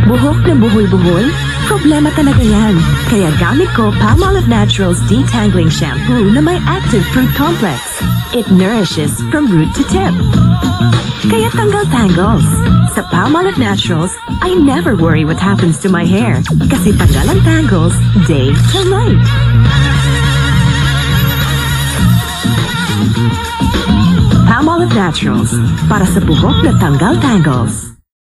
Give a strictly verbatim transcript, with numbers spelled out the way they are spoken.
Buhok na buhol-buhol? Problema talaga yan. Kaya gamit ko Palmolive Naturals Detangling Shampoo na may active fruit complex. It nourishes from root to tip. Kaya tanggal tangles. Sa Palmolive Naturals, I never worry what happens to my hair. Kasi tanggal ang tangles, day to night. Palmolive Naturals, para sa buhok na tanggal tangles.